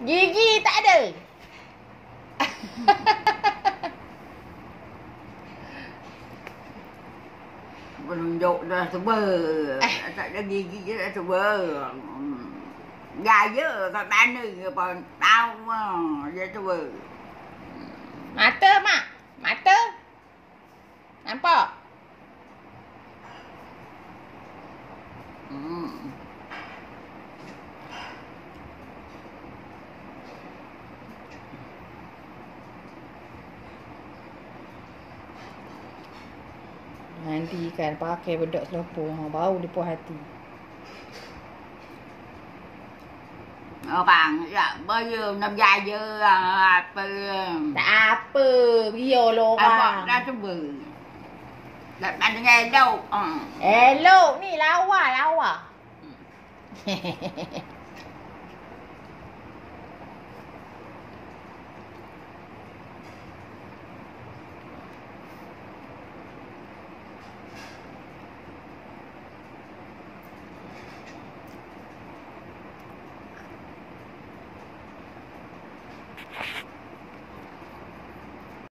Gigi tak ada. Penunjuk dah seber. Tak ada gigi je dah seber. Gaya kat mana apa tahu dia seber. Mata mak. Mata. Nampak? Nanti kan pakai bedak selopong, bau dia puas hati. Orang ya bayar nak gaya apa. Tak apa, biar lo Apa orang. dah seber. Tak ada elok. Elok ni lawa.